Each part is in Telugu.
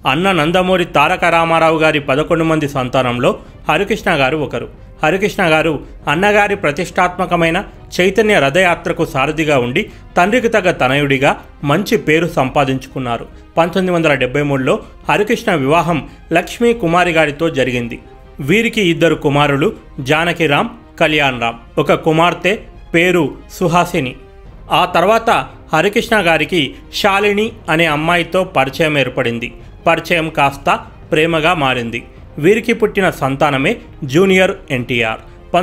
అన్న నందమూరి తారక రామారావు గారి 11 మంది సంతానంలో హరికృష్ణ గారు ఒకరు. హరికృష్ణ గారు అన్నగారి ప్రతిష్టాత్మకమైన చైతన్య రథయాత్రకు సారథిగా ఉండి తండ్రికి తగ్గ తనయుడిగా మంచి పేరు సంపాదించుకున్నారు. 1973లో హరికృష్ణ వివాహం లక్ష్మీ కుమారి గారితో జరిగింది. వీరికి 2 కుమారులు, జానకిరామ్, కళ్యాణ్ రామ్. ఒక కుమార్తె, పేరు సుహాసిని. ఆ తర్వాత హరికృష్ణ గారికి శాలిని అనే అమ్మాయితో పరిచయం ఏర్పడింది. పరిచయం కాస్త ప్రేమగా మారింది. వీరికి పుట్టిన సంతానమే junior NTR.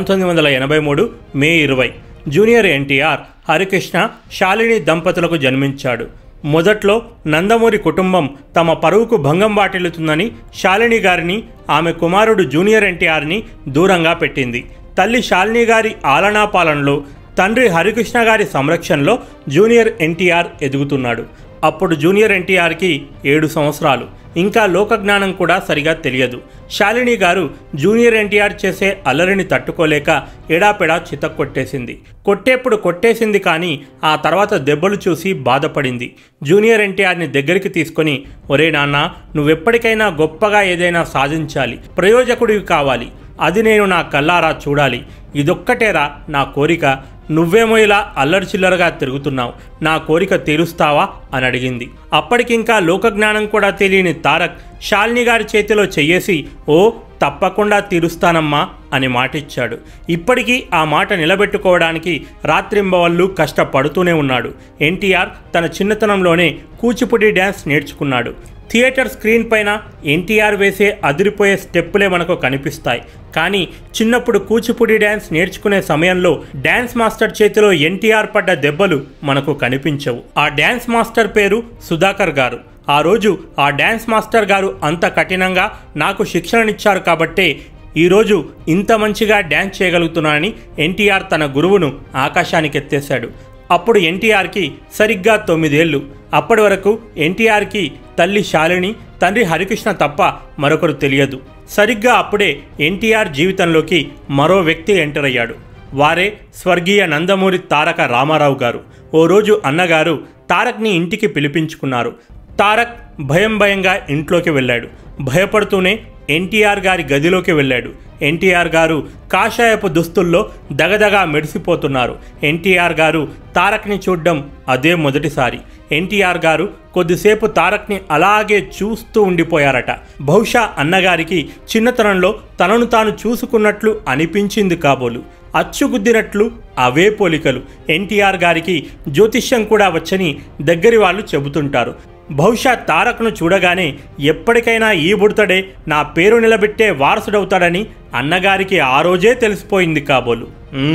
1983 May 20 junior NTR Harikrishna, Shalini దంపతులకు జన్మించాడు. మొదట్లో నందమూరి కుటుంబం తమ పరువుకు భంగం వాటిల్లుతుందని శాలిని గారిని, ఆమె కుమారుడు జూనియర్ ఎన్టీఆర్ని దూరంగా పెట్టింది. తల్లి శాలిని గారి ఆలనాపాలనలో, తండ్రి హరికృష్ణ గారి సంరక్షణలో జూనియర్ ఎన్టీఆర్ ఎదుగుతున్నాడు. అప్పుడు జూనియర్ ఎన్టీఆర్కి 7 సంవత్సరాలు. ఇంకా లోకజ్ఞానం కూడా సరిగా తెలియదు. శాలిని గారు జూనియర్ ఎన్టీఆర్ చేసే అల్లరిని తట్టుకోలేక ఎడాపెడా చితక్కొట్టేసింది. కొట్టేప్పుడు కొట్టేసింది, కానీ ఆ తర్వాత దెబ్బలు చూసి బాధపడింది. జూనియర్ ఎన్టీఆర్ని దగ్గరికి తీసుకొని, ఒరే నాన్న, నువ్వెప్పటికైనా గొప్పగా ఏదైనా సాధించాలి, ప్రయోజకుడివి కావాలి, అది నేను నా కళ్ళారా చూడాలి, ఇదొక్కటేరా నా కోరిక, నువ్వేమో ఇలా అల్లరి చిల్లరగా తిరుగుతున్నావు, నా కోరిక తీరుస్తావా అని అడిగింది. అప్పటికింకా లోకజ్ఞానం కూడా తెలియని తారక్ శాలిని గారి చేతిలో చెయ్యేసి, ఓ తప్పకుండా తీరుస్తానమ్మా అని మాటిచ్చాడు. ఇప్పటికీ ఆ మాట నిలబెట్టుకోవడానికి రాత్రింబవళ్ళు కష్టపడుతూనే ఉన్నాడు. ఎన్టీఆర్ తన చిన్నతనంలోనే కూచిపూడి డ్యాన్స్ నేర్చుకున్నాడు. థియేటర్ స్క్రీన్ పైన ఎన్టీఆర్ వేసే అదిరిపోయే స్టెప్పులే మనకు కనిపిస్తాయి. కానీ చిన్నప్పుడు కూచిపూడి డ్యాన్స్ నేర్చుకునే సమయంలో డ్యాన్స్ మాస్టర్ చేతిలో ఎన్టీఆర్ పడ్డ దెబ్బలు మనకు కనిపించవు. ఆ డ్యాన్స్ మాస్టర్ పేరు సుధాకర్ గారు. ఆ రోజు ఆ డ్యాన్స్ మాస్టర్ గారు అంత కఠినంగా నాకు శిక్షణనిచ్చారు కాబట్టే ఈరోజు ఇంత మంచిగా డ్యాన్స్ చేయగలుగుతున్నానని ఎన్టీఆర్ తన గురువును ఆకాశానికి ఎత్తేశాడు. అప్పుడు ఎన్టీఆర్కి సరిగ్గా 9 ఏళ్ళు. అప్పటి వరకు ఎన్టీఆర్కి తల్లి శాలిని, తండ్రి హరికృష్ణ తప్ప మరొకరు తెలియదు. సరిగ్గా అప్పుడే ఎన్టీఆర్ జీవితంలోకి మరో వ్యక్తి ఎంటర్ అయ్యాడు. వారే స్వర్గీయ నందమూరి తారక రామారావు గారు. ఓ రోజు అన్నగారు తారక్ని ఇంటికి పిలిపించుకున్నారు. తారక్ భయంగా ఇంట్లోకి వెళ్ళాడు. భయపడుతూనే ఎన్టీఆర్ గారి గదిలోకి వెళ్ళాడు. ఎన్టీఆర్ గారు కాషాయపు దుస్తుల్లో దగదగా మెరిసిపోతున్నారు. ఎన్టీఆర్ గారు తారక్ని చూడ్డం అదే మొదటిసారి. ఎన్టీఆర్ గారు కొద్దిసేపు తారక్ని అలాగే చూస్తూ ఉండిపోయారట. బహుశా అన్నగారికి చిన్నతనంలో తనను తాను చూసుకున్నట్లు అనిపించింది కాబోలు. అచ్చుగుద్దినట్లు అవే పోలికలు. ఎన్టీఆర్ గారికి జ్యోతిష్యం కూడా వచ్చని దగ్గరి వాళ్ళు చెబుతుంటారు. బహుశా తారక్ను చూడగానే ఎప్పటికైనా ఈ బుడతడే నా పేరు నిలబెట్టే వారసుడవుతాడని అన్నగారికి ఆ రోజే తెలిసిపోయింది కాబోలు.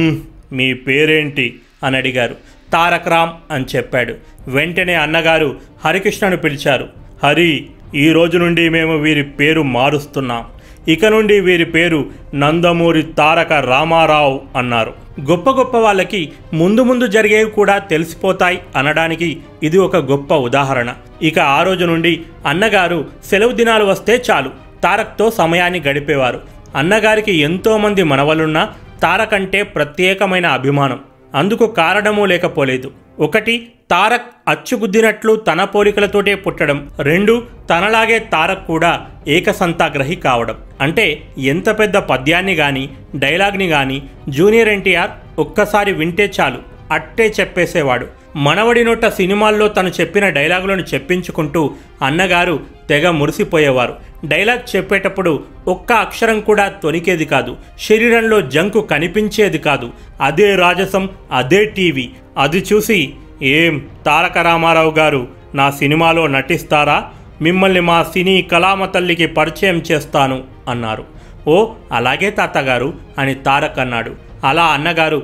మీ పేరేంటి అని అడిగారు. తారక్ రామ్ అని చెప్పాడు. వెంటనే అన్నగారు హరికృష్ణను పిలిచారు. హరి, ఈ రోజు నుండి మేము వీరి పేరు మారుస్తున్నాం. ఇక నుండి వీరి పేరు నందమూరి తారక రామారావు అన్నారు. గొప్ప వాళ్ళకి ముందు జరిగేవి కూడా తెలిసిపోతాయి అనడానికి ఇది ఒక గొప్ప ఉదాహరణ. ఇక ఆ రోజు నుండి అన్నగారు సెలవు దినాలు వస్తే చాలు తారక్తో సమయాన్ని గడిపేవారు. అన్నగారికి ఎంతోమంది మనవలున్నా తారక్ అంటే ప్రత్యేకమైన అభిమానం. అందుకు కారణమూ లేకపోలేదు. 1, తారక్ అచ్చుగుద్దినట్లు తన పోలికలతోటే పుట్టడం. 2, తనలాగే తారక్ కూడా ఏకసంతాగ్రహి కావడం. అంటే ఎంత పెద్ద పద్యాన్ని కానీ డైలాగ్ని కానీ జూనియర్ ఎన్టీఆర్ ఒక్కసారి వింటే చాలు అట్టే చెప్పేసేవాడు. మనవడి నోట సినిమాల్లో తను చెప్పిన డైలాగులను చెప్పించుకుంటూ అన్నగారు తెగ మురిసిపోయేవారు. డైలాగ్ చెప్పేటప్పుడు ఒక్క అక్షరం కూడా తొనికేది కాదు. శరీరంలో జంకు కనిపించేది కాదు. అదే రాజసం, అదే టీవీ. అది చూసి, ఏం తారక రామారావు గారు నా సినిమాలో నటిస్తారా? మిమ్మల్ని మా సినీ కళామ తల్లికి పరిచయం చేస్తాను అన్నారు. ఓ అలాగే తాతగారు అని తారక్ అన్నాడు. అలా అన్నగారు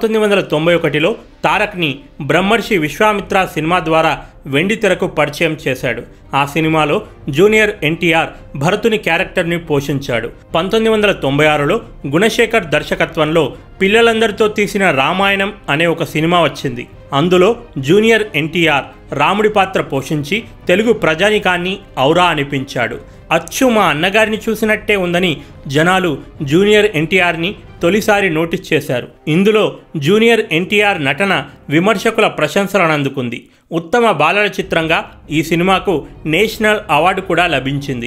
1991లో తారక్ని బ్రహ్మర్షి విశ్వామిత్ర సినిమా ద్వారా వెండితెరకు పరిచయం చేశాడు. ఆ సినిమాలో జూనియర్ ఎన్టీఆర్ భరతుని క్యారెక్టర్ని పోషించాడు. 1996లో గుణశేఖర్ దర్శకత్వంలో పిల్లలందరితో తీసిన రామాయణం అనే ఒక సినిమా వచ్చింది. అందులో జూనియర్ ఎన్టీఆర్ రాముడి పాత్ర పోషించి తెలుగు ప్రజానికాన్ని ఔరా అనిపించాడు. అచ్చు మా అన్నగారిని చూసినట్టే ఉందని జనాలు జూనియర్ ఎన్టీఆర్ని తొలిసారి నోటీస్ చేశారు. ఇందులో జూనియర్ ఎన్టీఆర్ నటన విమర్శకుల ప్రశంసలను అందుకుంది. ఉత్తమ బాలల చిత్రంగా ఈ సినిమాకు నేషనల్ అవార్డు కూడా లభించింది.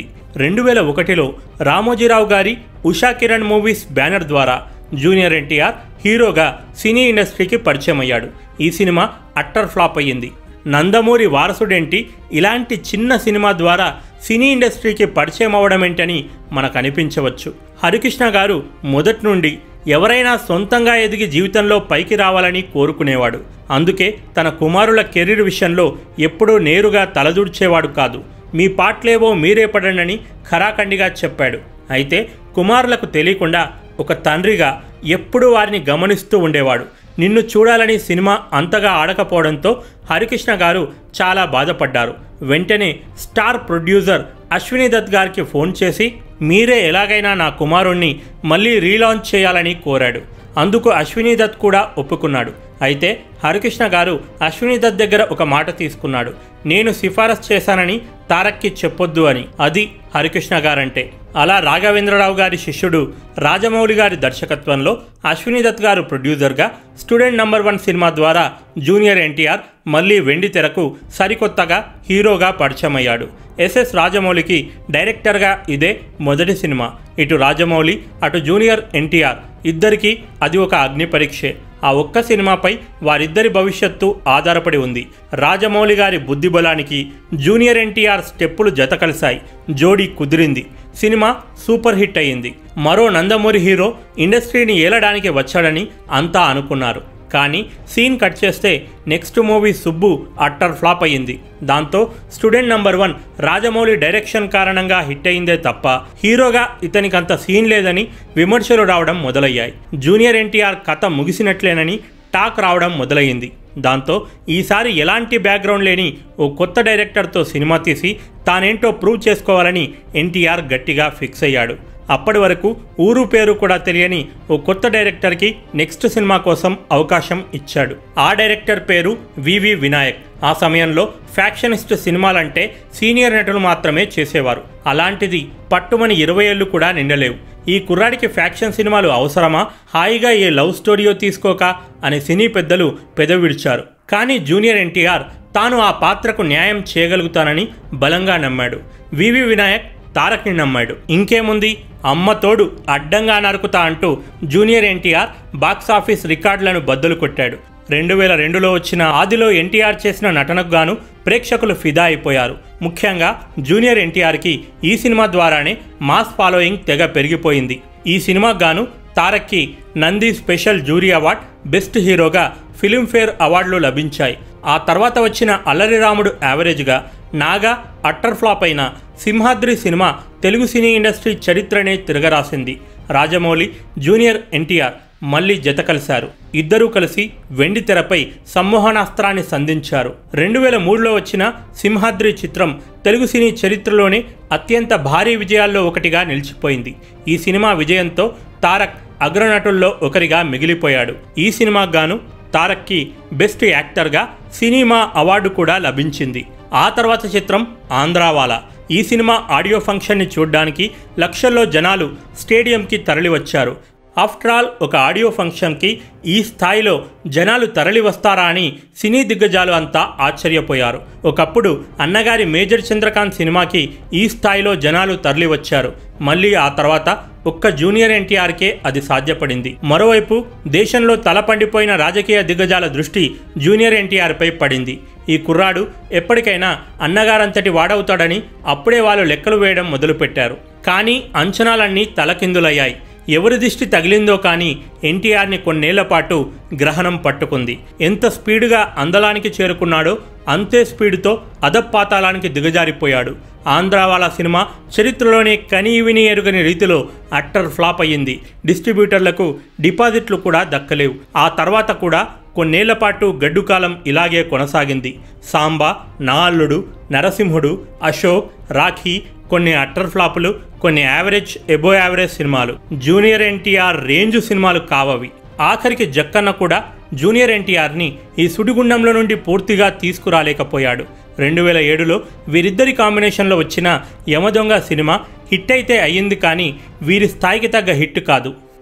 2001లో రామోజీరావు గారి ఉషా కిరణ్ మూవీస్ బ్యానర్ ద్వారా జూనియర్ ఎన్టీఆర్ హీరోగా సినీ ఇండస్ట్రీకి పరిచయం అయ్యాడు. ఈ సినిమా అట్టర్ ఫ్లాప్ అయ్యింది. నందమూరి వారసుడేంటి, ఇలాంటి చిన్న సినిమా ద్వారా సినీ ఇండస్ట్రీకి పరిచయం అవ్వడం ఏంటని మనకు అనిపించవచ్చు. హరికృష్ణ గారు మొదటి నుండి ఎవరైనా సొంతంగా ఎదిగి జీవితంలో పైకి రావాలని కోరుకునేవాడు. అందుకే తన కుమారుల కెరీర్ విషయంలో ఎప్పుడూ నేరుగా తలదూర్చేవాడు కాదు. మీ పాటలేవో మీరే పడండి ఖరాఖండిగా చెప్పాడు. అయితే కుమారులకు తెలియకుండా ఒక తండ్రిగా ఎప్పుడూ వారిని గమనిస్తూ ఉండేవాడు. నిన్ను చూడాలని సినిమా అంతగా ఆడకపోవడంతో హరికృష్ణ గారు చాలా బాధపడ్డారు. వెంటనే స్టార్ ప్రొడ్యూసర్ అశ్విని దత్ గారికి ఫోన్ చేసి మీరే ఎలాగైనా నా కుమారుణ్ణి మళ్ళీ రీలాంచ్ చేయాలని కోరాడు. అందుకు అశ్విని దత్ కూడా ఒప్పుకున్నాడు. అయితే హరికృష్ణ గారు అశ్విని దత్ దగ్గర ఒక మాట తీసుకున్నాడు. నేను సిఫారసు చేశానని తారక్కి చెప్పొద్దు అని. అది హరికృష్ణ గారంటే. అలా రాఘవేంద్రరావు గారి శిష్యుడు రాజమౌళి గారి దర్శకత్వంలో అశ్విని దత్ గారు ప్రొడ్యూసర్గా స్టూడెంట్ నంబర్ 1 సినిమా ద్వారా జూనియర్ ఎన్టీఆర్ మళ్ళీ వెండి తెరకు సరికొత్తగా హీరోగా పరిచయమయ్యాడు. ఎస్ఎస్ రాజమౌళికి డైరెక్టర్గా ఇదే మొదటి సినిమా. ఇటు రాజమౌళి అటు జూనియర్ ఎన్టీఆర్ ఇద్దరికీ అది ఒక అగ్ని పరీక్షే. ఆ ఒక్క సినిమాపై వారిద్దరి భవిష్యత్తు ఆధారపడి ఉంది. రాజమౌళి గారి బుద్ధిబలానికి జూనియర్ ఎన్టీఆర్ స్టెప్పులు జత కలిశాయి. జోడీ కుదిరింది. సినిమా సూపర్ హిట్ అయ్యింది. మరో నందమూరి హీరో ఇండస్ట్రీని ఏలడానికి వచ్చాడని అంతా అనుకున్నారు. కానీ సీన్ కట్ చేస్తే next movie Subbu utter flop అయ్యింది. దాంతో స్టూడెంట్ నంబర్ 1 రాజమౌళి డైరెక్షన్ కారణంగా హిట్ అయిందే తప్ప హీరోగా ఇతనికి అంత సీన్ లేదని విమర్శలు రావడం మొదలయ్యాయి. జూనియర్ ఎన్టీఆర్ కథ ముగిసినట్లేనని టాక్ రావడం మొదలయ్యింది. దాంతో ఈసారి ఎలాంటి బ్యాక్గ్రౌండ్ లేని ఓ కొత్త డైరెక్టర్తో సినిమా తీసి తానేంటో ప్రూవ్ చేసుకోవాలని ఎన్టీఆర్ గట్టిగా ఫిక్స్ అయ్యాడు. అప్పటి వరకు ఊరు పేరు కూడా తెలియని ఓ కొత్త డైరెక్టర్కి నెక్స్ట్ సినిమా కోసం అవకాశం ఇచ్చాడు. ఆ డైరెక్టర్ పేరు వివి వినాయక్. ఆ సమయంలో ఫ్యాక్షనిస్ట్ సినిమాలంటే సీనియర్ నటులు మాత్రమే చేసేవారు. అలాంటిది పట్టుమని 20 ఏళ్ళు కూడా నిండలేవు. ఈ కుర్రాడికి ఫ్యాక్షన్ సినిమాలు అవసరమా, హాయిగా ఏ లవ్ స్టోరీయో తీసుకోక అని సినీ పెద్దలు పెదవిడిచారు. కానీ జూనియర్ ఎన్టీఆర్ తాను ఆ పాత్రకు న్యాయం చేయగలుగుతానని బలంగా నమ్మాడు. వివి వినాయక్ తారక్ని నమ్మాడు. ఇంకేముంది, అమ్మ తోడు అడ్డంగా నరుకుతా అంటూ జూనియర్ ఎన్టీఆర్ బాక్సాఫీస్ రికార్డులను బద్దలు కొట్టాడు. 2002లో వచ్చిన ఆదిలో ఎన్టీఆర్ చేసిన నటనకు గాను ప్రేక్షకులు ఫిదా అయిపోయారు. ముఖ్యంగా జూనియర్ ఎన్టీఆర్కి ఈ సినిమా ద్వారానే మాస్ ఫాలోయింగ్ తెగ పెరిగిపోయింది. ఈ సినిమాకు గాను తారక్కి Nandi special jury award, best హీరోగా ఫిల్మ్ఫేర్ అవార్డులు లభించాయి. ఆ తర్వాత వచ్చిన అల్లరి రాముడు యావరేజ్గా, నాగా అట్టర్ ఫ్లాప్ అయిన Simhadri cinema Telugu cine industry చరిత్రనే తిరగరాసింది. రాజమౌళి, జూనియర్ ఎన్టీఆర్ మళ్ళీ జత కలిశారు. ఇద్దరూ కలిసి వెండి తెరపై సమ్మోహనాస్త్రాన్ని సంధించారు. 2003లో వచ్చిన సింహాద్రి చిత్రం తెలుగు సినీ చరిత్రలోనే అత్యంత భారీ విజయాల్లో ఒకటిగా నిలిచిపోయింది. ఈ సినిమా విజయంతో తారక్ అగ్రనటుల్లో ఒకరిగా మిగిలిపోయాడు. ఈ సినిమాకు గాను తారక్కి బెస్ట్ యాక్టర్గా సినిమా అవార్డు కూడా లభించింది. ఆ తర్వాత చిత్రం ఆంధ్రావాలా. ఈ సినిమా ఆడియో ఫంక్షన్ని చూడ్డానికి లక్షల్లో జనాలు స్టేడియంకి తరలి వచ్చారు. ఆఫ్టర్ ఆల్ ఒక ఆడియో ఫంక్షన్కి ఈ స్థాయిలో జనాలు తరలి వస్తారా అని సినీ దిగ్గజాలు అంతా ఆశ్చర్యపోయారు. ఒకప్పుడు అన్నగారి మేజర్ చంద్రకాంత్ సినిమాకి ఈ స్థాయిలో జనాలు తరలి వచ్చారు. మళ్ళీ ఆ తర్వాత ఒక్క జూనియర్ ఎన్టీఆర్కే అది సాధ్యపడింది. మరోవైపు దేశంలో తలపండిపోయిన రాజకీయ దిగ్గజాల దృష్టి జూనియర్ ఎన్టీఆర్పై పడింది. ఈ కుర్రాడు ఎప్పటికైనా అన్నగారంతటి వాడవుతాడని అప్పుడే వాళ్ళు లెక్కలు వేయడం మొదలుపెట్టారు. కానీ అంచనాలన్నీ తలకిందులయ్యాయి. ఎవరి దిష్టి తగిలిందో కానీ ఎన్టీఆర్ని కొన్నేళ్ల పాటు గ్రహణం పట్టుకుంది. ఎంత స్పీడుగా అందలానికి చేరుకున్నాడో అంతే స్పీడుతో అధపాతాళానికి దిగజారిపోయాడు. ఆంధ్రావాలా సినిమా చరిత్రలోనే కనీవిని ఎరుగని రీతిలో అట్టర్ ఫ్లాప్ అయ్యింది. డిస్ట్రిబ్యూటర్లకు డిపాజిట్లు కూడా దక్కలేవు. ఆ తర్వాత కూడా కొన్నేళ్ల పాటు గడ్డుకాలం ఇలాగే కొనసాగింది. సాంబా, నా అల్లుడు, నరసింహుడు, అశోక్, రాఖీ, కొన్ని అట్టర్ ఫ్లాపులు, కొన్ని యావరేజ్ ఎబో యావరేజ్ సినిమాలు. జూనియర్ ఎన్టీఆర్ రేంజ్ సినిమాలు కావవి. ఆఖరికి జక్కన్న కూడా జూనియర్ ఎన్టీఆర్ని ఈ సుడిగుండంలో నుండి పూర్తిగా తీసుకురాలేకపోయాడు. 2007లో వీరిద్దరి కాంబినేషన్లో వచ్చిన యమదొంగ సినిమా హిట్ అయితే అయ్యింది, కానీ వీరి స్థాయికి తగ్గ హిట్ కాదు.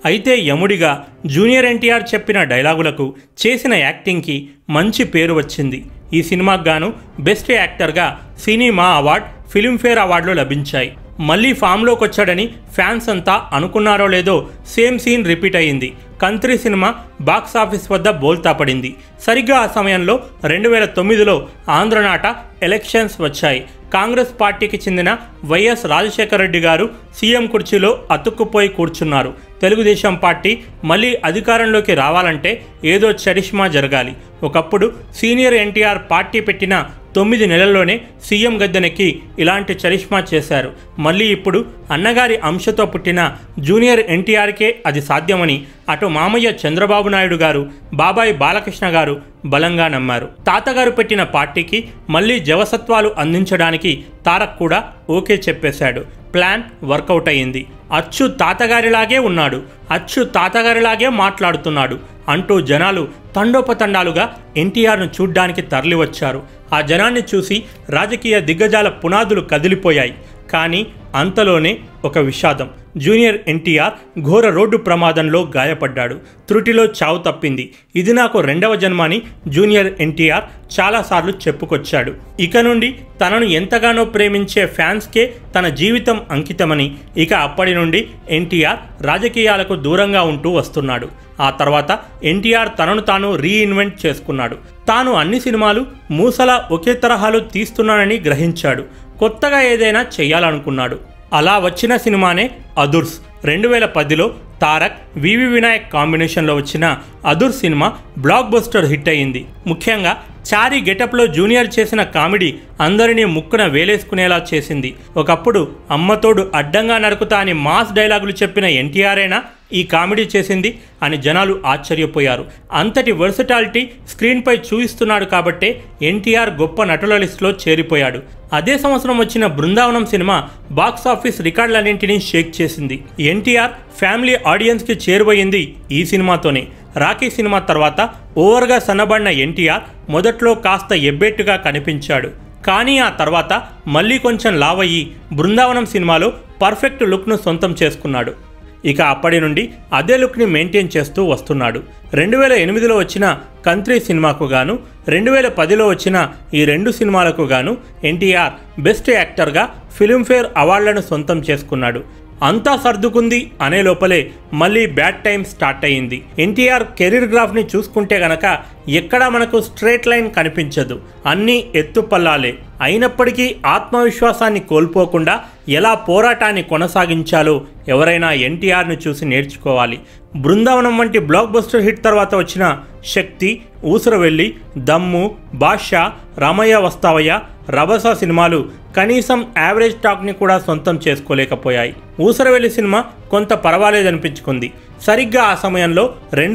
అయితే యముడిగా జూనియర్ ఎన్టీఆర్ చెప్పిన డైలాగులకు, చేసిన యాక్టింగ్కి మంచి పేరు వచ్చింది. ఈ సినిమాకు గాను బెస్ట్ యాక్టర్గా సినిమా అవార్డ్, ఫిల్మ్ఫేర్ అవార్డులు లభించాయి. మళ్ళీ ఫామ్లోకి వచ్చాడని ఫ్యాన్స్ అంతా అనుకున్నారో లేదో సేమ్ సీన్ రిపీట్ అయ్యింది. కంత్రి సినిమా బాక్సాఫీస్ వద్ద బోల్తా పడింది. సరిగ్గా ఆ సమయంలో 2009లో ఆంధ్రనాట ఎలక్షన్స్ వచ్చాయి. కాంగ్రెస్ పార్టీకి చెందిన వైఎస్ రాజశేఖర రెడ్డి గారు సీఎం కుర్చీలో అతుక్కుపోయి కూర్చున్నారు. తెలుగుదేశం పార్టీ మళ్ళీ అధికారంలోకి రావాలంటే ఏదో చరిష్మా జరగాలి. ఒకప్పుడు సీనియర్ ఎన్టీఆర్ పార్టీ పెట్టిన 9 నెలల్లోనే సీఎం గద్దెనెక్కి ఇలాంటి చరిష్మా చేశారు. మళ్ళీ ఇప్పుడు అన్నగారి అంశతో పుట్టిన జూనియర్ ఎన్టీఆర్కే అది సాధ్యమని అటు మామయ్య చంద్రబాబు నాయుడు గారు, బాబాయ్ బాలకృష్ణ గారు బలంగా నమ్మారు. తాతగారు పెట్టిన పార్టీకి మళ్ళీ జవసత్వాలు అందించడానికి తారక్ కూడా ఓకే చెప్పేశాడు. ప్లాన్ వర్కౌట్ అయ్యింది. అచ్చు తాతగారిలాగే ఉన్నాడు, అచ్చు తాతగారిలాగే మాట్లాడుతున్నాడు అంటూ జనాలు తండోపతండాలుగా ఎన్టీఆర్ను చూడ్డానికి తరలివచ్చారు. ఆ జనాన్ని చూసి రాజకీయ దిగ్గజాల పునాదులు కదిలిపోయాయి. కానీ అంతలోనే ఒక విషాదం. జూనియర్ ఎన్టీఆర్ ఘోర రోడ్డు ప్రమాదంలో గాయపడ్డాడు. త్రుటిలో చావు తప్పింది. ఇది నాకు 2వ జన్మ అని జూనియర్ ఎన్టీఆర్ చాలాసార్లు చెప్పుకొచ్చాడు. ఇక నుండి తనను ఎంతగానో ప్రేమించే ఫ్యాన్స్కే తన జీవితం అంకితమని, ఇక అప్పటి నుండి ఎన్టీఆర్ రాజకీయాలకు దూరంగా ఉంటూ వస్తున్నాడు. ఆ తర్వాత ఎన్టీఆర్ తనను తాను రీఇన్వెంట్ చేసుకున్నాడు. తాను అన్ని సినిమాలు మూసలా ఒకే తరహాలో తీస్తున్నానని గ్రహించాడు. కొత్తగా ఏదైనా చెయ్యాలనుకున్నాడు. అలా వచ్చిన సినిమానే అదుర్స్. 2010లో తారక్, వివి వినాయక్ కాంబినేషన్లో వచ్చిన Adhurs cinema blockbuster hit అయ్యింది. ముఖ్యంగా చారీ గెటప్లో జూనియర్ చేసిన కామెడీ అందరినీ ముక్కున వేలేసుకునేలా చేసింది. ఒకప్పుడు అమ్మతోడు అడ్డంగా నరుకుతా అని మాస్ డైలాగులు చెప్పిన ఎన్టీఆర్ఏనా ఈ కామెడీ చేసింది అని జనాలు ఆశ్చర్యపోయారు. అంతటి వర్సటాలిటీ స్క్రీన్పై చూపిస్తున్నాడు కాబట్టే ఎన్టీఆర్ గొప్ప నటుల లిస్టులో చేరిపోయాడు. అదే సంవత్సరం వచ్చిన బృందావనం సినిమా బాక్సాఫీస్ రికార్డులన్నింటినీ షేక్ చేసింది. ఎన్టీఆర్ ఫ్యామిలీ ఆడియన్స్కి చేరువయింది ఈ సినిమాతోనే. రాఖీ సినిమా తర్వాత ఓవర్గా సన్నబడిన ఎన్టీఆర్ మొదట్లో కాస్త ఎబ్బెట్టుగా కనిపించాడు. కానీ ఆ తర్వాత మళ్ళీ కొంచెం లావయ్యి బృందావనం సినిమాలో పర్ఫెక్ట్ లుక్ను సొంతం చేసుకున్నాడు. ఇక అప్పటి నుండి అదే లుక్ని మెయింటైన్ చేస్తూ వస్తున్నాడు. 2008లో వచ్చిన కంత్రి సినిమాకు గాను, 2010లో వచ్చిన ఈ 2 సినిమాలకు గాను ఎన్టీఆర్ బెస్ట్ యాక్టర్గా ఫిల్మ్ఫేర్ అవార్డులను సొంతం చేసుకున్నాడు. అంతా సర్దుకుంది అనే లోపలే మళ్ళీ బ్యాడ్ టైం స్టార్ట్ అయ్యింది. ఎన్టీఆర్ కెరీర్ గ్రాఫ్ని చూసుకుంటే గనక ఎక్కడా మనకు స్ట్రేట్ లైన్ కనిపించదు. అన్నీ ఎత్తుపల్లాలే. అయినప్పటికీ ఆత్మవిశ్వాసాన్ని కోల్పోకుండా ఎలా పోరాటాన్ని కొనసాగించాలో ఎవరైనా ఎన్టీఆర్ను చూసి నేర్చుకోవాలి. బృందావనం వంటి బ్లాక్ బస్టర్ హిట్ తర్వాత వచ్చిన శక్తి, ఊసరవెల్లి, దమ్ము, బాద్షా, రామయ్య వస్తావయ్య, రభస సినిమాలు కనీసం యావరేజ్ టాక్ని కూడా సొంతం చేసుకోలేకపోయాయి. ఊసరవెల్లి సినిమా కొంత పర్వాలేదనిపించుకుంది. సరిగ్గా ఆ సమయంలో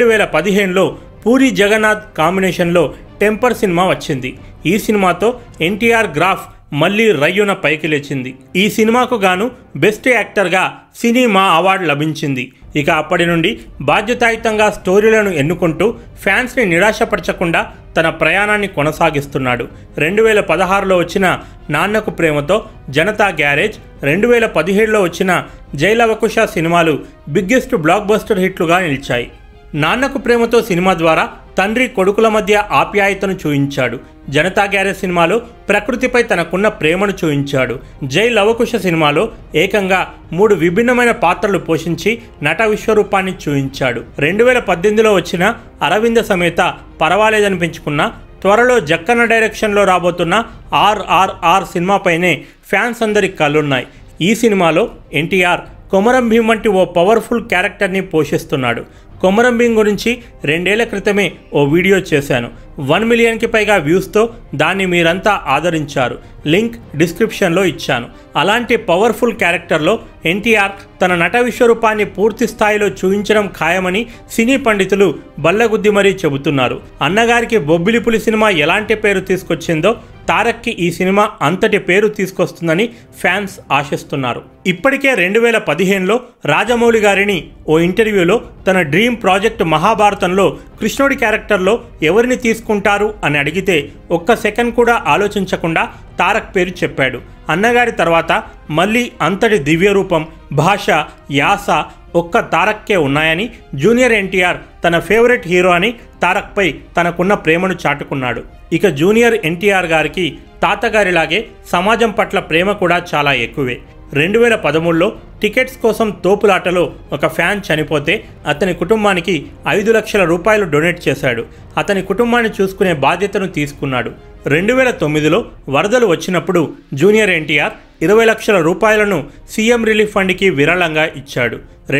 2015లో పూరి జగన్నాథ్ కాంబినేషన్లో టెంపర్ సినిమా వచ్చింది. ఈ సినిమాతో ఎన్టీఆర్ గ్రాఫ్ మళ్ళీ రయ్యున పైకి లేచింది. ఈ సినిమాకు గాను బెస్ట్ యాక్టర్గా సినిమా అవార్డు లభించింది. ఇక అప్పటి నుండి బాధ్యతాయుతంగా స్టోరీలను ఎన్నుకుంటూ ఫ్యాన్స్ని నిరాశపరచకుండా తన ప్రయాణాన్ని కొనసాగిస్తున్నాడు. 2016లో వచ్చిన నాన్నకు ప్రేమతో, జనతా గ్యారేజ్, 2017లో వచ్చిన జైలవకుశ సినిమాలు బిగ్గెస్ట్ బ్లాక్ బస్టర్ హిట్లుగా నిలిచాయి. నాన్నకు ప్రేమతో సినిమా ద్వారా తండ్రి కొడుకుల మధ్య ఆప్యాయతను చూయించాడు. జనతా గ్యారేజ్ సినిమాలో ప్రకృతిపై తనకున్న ప్రేమను చూయించాడు. జై లవకుశ సినిమాలో ఏకంగా 3 విభిన్నమైన పాత్రలు పోషించి నట విశ్వరూపాన్ని చూయించాడు. 2018లో వచ్చిన అరవింద సమేత పర్వాలేదనిపించుకున్న, త్వరలో జక్కన్న డైరెక్షన్లో రాబోతున్న RRR సినిమాపైనే ఫ్యాన్స్ అందరి కళ్ళున్నాయి. ఈ సినిమాలో ఎన్టీఆర్ కొమరం భీం వంటి ఓ పవర్ఫుల్ క్యారెక్టర్ని పోషిస్తున్నాడు. కొమరం భీం గురించి 2 ఏళ్ల క్రితమే ఓ వీడియో చేశాను. 1 మిలియన్కి పైగా వ్యూస్తో దాన్ని మీరంతా ఆదరించారు. లింక్ డిస్క్రిప్షన్లో ఇచ్చాను. అలాంటి పవర్ఫుల్ క్యారెక్టర్లో ఎన్టీఆర్ తన నట విశ్వరూపాన్ని పూర్తి స్థాయిలో చూపించడం ఖాయమని సినీ పండితులు బల్లగుద్ది మరీ చెబుతున్నారు. అన్నగారికి బొబ్బిలిపులి సినిమా ఎలాంటి పేరు తీసుకొచ్చిందో తారక్కి ఈ సినిమా అంతటి పేరు తీసుకొస్తుందని ఫ్యాన్స్ ఆశిస్తున్నారు. ఇప్పటికే 2015లో రాజమౌళి గారిని ఓ ఇంటర్వ్యూలో తన డ్రీమ్ ప్రాజెక్ట్ మహాభారతంలో కృష్ణుడి క్యారెక్టర్లో ఎవరిని తీసుకుంటారు అని అడిగితే ఒక్క సెకండ్ కూడా ఆలోచించకుండా తారక్ పేరు చెప్పాడు. అన్నగారి తర్వాత మళ్ళీ అంతటి దివ్య రూపం, భాష, యాస, ఒక్క తారక్కే ఉన్నాయని, జూనియర్ ఎన్టీఆర్ తన ఫేవరెట్ హీరో అని తారక్పై తనకున్న ప్రేమను చాటుకున్నాడు. ఇక జూనియర్ ఎన్టీఆర్ గారికి తాతగారిలాగే సమాజం పట్ల ప్రేమ కూడా చాలా ఎక్కువే. 2013లో టికెట్స్ కోసం తోపులాటలో ఒక ఫ్యాన్ చనిపోతే అతని కుటుంబానికి 5 లక్షల రూపాయలు డొనేట్ చేశాడు. అతని కుటుంబాన్ని చూసుకునే బాధ్యతను తీసుకున్నాడు. 2009లో వరదలు వచ్చినప్పుడు జూనియర్ ఎన్టీఆర్ 20 లక్షల రూపాయలను సీఎం రిలీఫ్ ఫండ్కి విరాళంగా ఇచ్చాడు.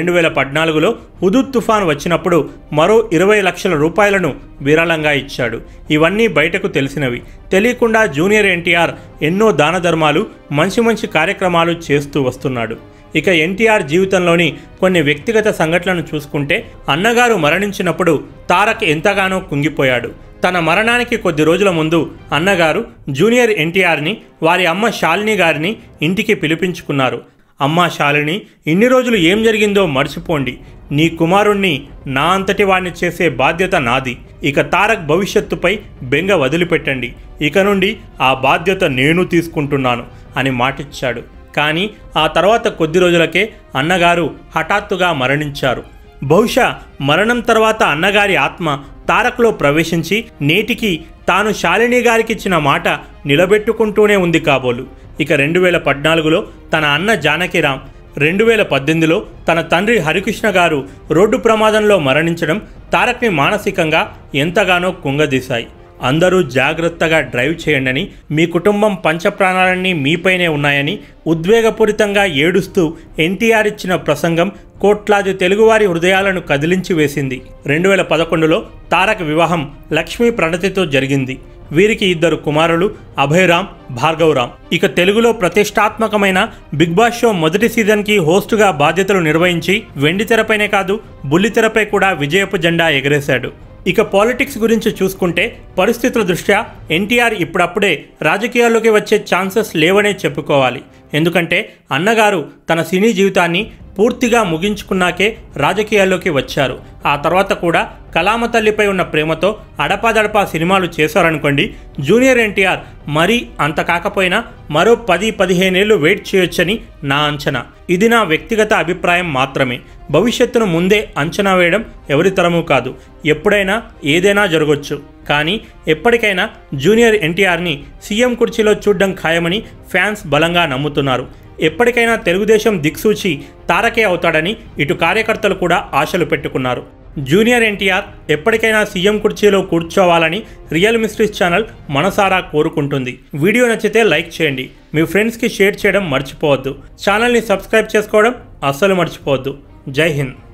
2014లో హుదూద్ తుఫాన్ వచ్చినప్పుడు మరో 20 లక్షల రూపాయలను విరాళంగా ఇచ్చాడు. ఇవన్నీ బయటకు తెలిసినవి. తెలియకుండా జూనియర్ ఎన్టీఆర్ ఎన్నో దాన ధర్మాలు, మంచి కార్యక్రమాలు చేస్తూ వస్తున్నాడు. ఇక ఎన్టీఆర్ జీవితంలోని కొన్ని వ్యక్తిగత సంఘటనలను చూసుకుంటే, అన్నగారు మరణించినప్పుడు తారక్ ఎంతగానో కుంగిపోయాడు. తన మరణానికి కొద్ది రోజుల ముందు అన్నగారు జూనియర్ ఎన్టీఆర్ని, వారి అమ్మ శాలిని గారిని ఇంటికి పిలిపించుకున్నారు. అమ్మా శాలిని, ఇన్ని రోజులు ఏం జరిగిందో మర్చిపోండి. నీ కుమారుణ్ణి నా అంతటి వాడిని చేసే బాధ్యత నాది. ఇక తారక్ భవిష్యత్తుపై బెంగ వదిలిపెట్టండి. ఇక నుండి ఆ బాధ్యత నేను తీసుకుంటున్నాను అని మాటిచ్చాడు. కానీ ఆ తర్వాత కొద్ది రోజులకే అన్నగారు హఠాత్తుగా మరణించారు. బహుశా మరణం తర్వాత అన్నగారి ఆత్మ తారక్లో ప్రవేశించి నేటికి తాను శాలిని గారికిచ్చిన మాట నిలబెట్టుకుంటూనే ఉంది కాబోలు. ఇక 2014లో తన అన్న జానకిరామ్, 2018లో తన తండ్రి హరికృష్ణ గారు రోడ్డు ప్రమాదంలో మరణించడం తారక్ని మానసికంగా ఎంతగానో కుంగదీశాయి. అందరూ జాగ్రత్తగా డ్రైవ్ చేయండి, మీ కుటుంబం పంచప్రాణాలన్నీ మీపైనే ఉన్నాయని ఉద్వేగపూరితంగా ఏడుస్తూ ఎన్టీఆర్ ఇచ్చిన ప్రసంగం కోట్లాది తెలుగువారి హృదయాలను కదిలించి వేసింది. 2011లో తారక్ వివాహం లక్ష్మీ ప్రణతితో జరిగింది. వీరికి 2 కుమారులు, అభయరామ్, భార్గవరామ్. ఇక తెలుగులో ప్రతిష్టాత్మకమైన బిగ్ బాస్ షో మొదటి సీజన్కి హోస్టుగా బాధ్యతలు నిర్వహించి వెండితెరపైనే కాదు బుల్లితెరపై కూడా విజయపు జెండా ఎగరేశాడు. ఇక పాలిటిక్స్ గురించి చూసుకుంటే, పరిస్థితుల దృష్ట్యా ఎన్టీఆర్ ఇప్పుడప్పుడే రాజకీయాల్లోకి వచ్చే ఛాన్సెస్ లేవనే చెప్పుకోవాలి. ఎందుకంటే అన్నగారు తన సినీ జీవితాన్ని పూర్తిగా ముగించుకున్నాకే రాజకీయాల్లోకి వచ్చారు. ఆ తర్వాత కూడా కళామ తల్లిపై ఉన్న ప్రేమతో అడపాదడపా సినిమాలు చేశారనుకోండి, జూనియర్ ఎన్టీఆర్ మరీ అంత కాకపోయినా మరో 10-15 ఏళ్ళు వెయిట్ చేయొచ్చని నా అంచనా. ఇది నా వ్యక్తిగత అభిప్రాయం మాత్రమే. భవిష్యత్తును ముందే అంచనా వేయడం ఎవరి తరమూ కాదు. ఎప్పుడైనా ఏదైనా జరగొచ్చు. కానీ ఎప్పటికైనా జూనియర్ ఎన్టీఆర్ని సీఎం కుర్చీలో చూడడం ఖాయమని ఫ్యాన్స్ బలంగా నమ్ముతున్నారు. ఎప్పటికైనా తెలుగుదేశం దిక్సూచి తారకే అవుతాడని ఇటు కార్యకర్తలు కూడా ఆశలు పెట్టుకున్నారు. జూనియర్ ఎన్టీఆర్ ఎప్పటికైనా సీఎం కుర్చీలో కూర్చోవాలని రియల్ మిస్టరీస్ ఛానల్ మనసారా కోరుకుంటుంది. వీడియో నచ్చితే లైక్ చేయండి, మీ ఫ్రెండ్స్కి షేర్ చేయడం మర్చిపోవద్దు. ఛానల్ని సబ్స్క్రైబ్ చేసుకోవడం అస్సలు మర్చిపోవద్దు. జై హింద్.